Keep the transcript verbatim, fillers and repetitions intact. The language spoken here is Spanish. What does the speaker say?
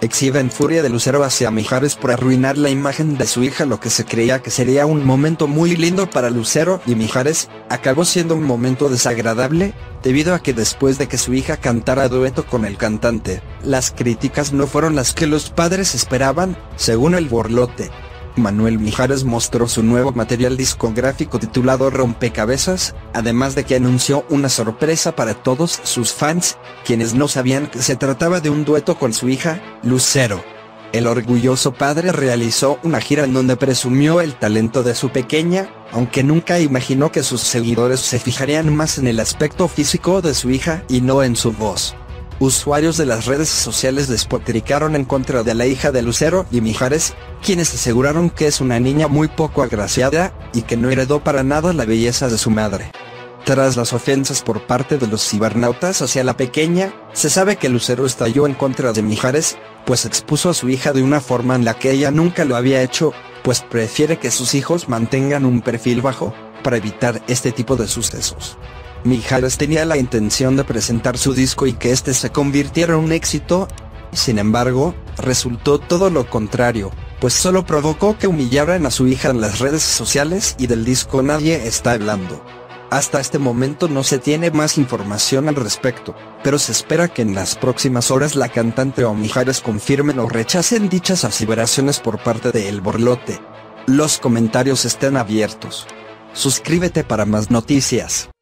exhiben furia de Lucero hacia Mijares por arruinar la imagen de su hija. Lo que se creía que sería un momento muy lindo para Lucero y Mijares, acabó siendo un momento desagradable, debido a que después de que su hija cantara dueto con el cantante, las críticas no fueron las que los padres esperaban, según El Borlote. Manuel Mijares mostró su nuevo material discográfico titulado Rompecabezas, además de que anunció una sorpresa para todos sus fans, quienes no sabían que se trataba de un dueto con su hija, Lucero. El orgulloso padre realizó una gira en donde presumió el talento de su pequeña, aunque nunca imaginó que sus seguidores se fijarían más en el aspecto físico de su hija y no en su voz. Usuarios de las redes sociales despotricaron en contra de la hija de Lucero y Mijares, quienes aseguraron que es una niña muy poco agraciada, y que no heredó para nada la belleza de su madre. Tras las ofensas por parte de los cibernautas hacia la pequeña, se sabe que Lucero estalló en contra de Mijares, pues expuso a su hija de una forma en la que ella nunca lo había hecho, pues prefiere que sus hijos mantengan un perfil bajo, para evitar este tipo de sucesos. Mijares tenía la intención de presentar su disco y que este se convirtiera en un éxito. Sin embargo, resultó todo lo contrario, pues solo provocó que humillaran a su hija en las redes sociales y del disco nadie está hablando. Hasta este momento no se tiene más información al respecto, pero se espera que en las próximas horas la cantante o Mijares confirmen o rechacen dichas aseveraciones por parte de El Borlote. Los comentarios están abiertos. Suscríbete para más noticias.